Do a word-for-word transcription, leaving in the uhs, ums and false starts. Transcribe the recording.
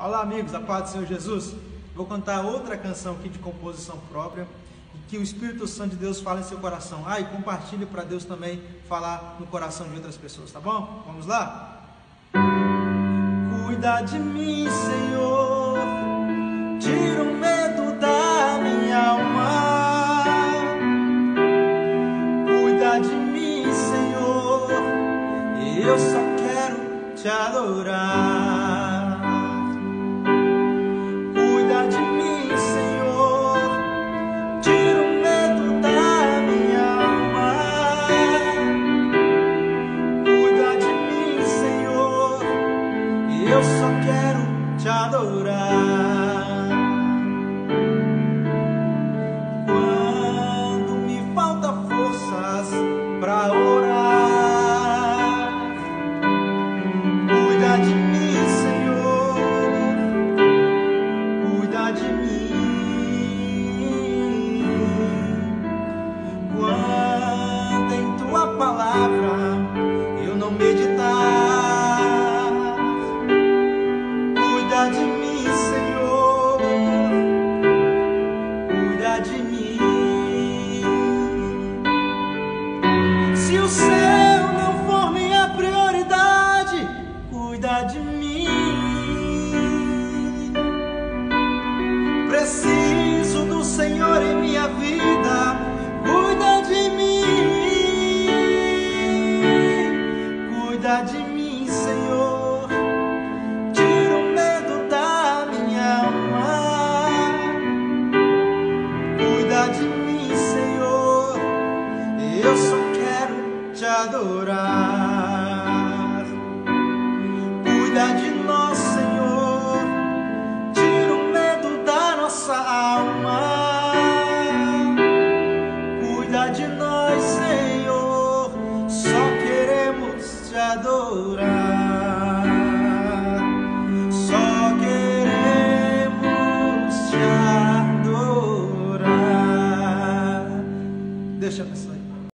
Olá amigos, a paz do Senhor Jesus. Vou cantar outra canção aqui de composição própria e que o Espírito Santo de Deus fala em seu coração. Ah, e compartilhe para Deus também falar no coração de outras pessoas, tá bom? Vamos lá? Cuida de mim, Senhor, tira o medo da minha alma. Cuida de mim, Senhor, eu só quero te adorar. Cuida de mim, Senhor, tira o medo da minha alma. Cuida de mim, Senhor, eu só quero te adorar. Quando me falta forças pra orar, cuida de mim, Senhor, cuida de mim. Quando em tua palavra eu não meditar, cuida de mim, Senhor, cuida de mim. Se o céu não for minha prioridade, cuida de mim. Preciso do Senhor em minha vida, cuida de mim. Cuida de mim, Senhor, tira o medo da minha alma. Cuida de mim, Senhor, eu só quero te adorar. Cuida de nós, Senhor, tira o medo da nossa alma. Cuida de nós, Senhor, só queremos te adorar. Só queremos te adorar. Deixa a pessoa.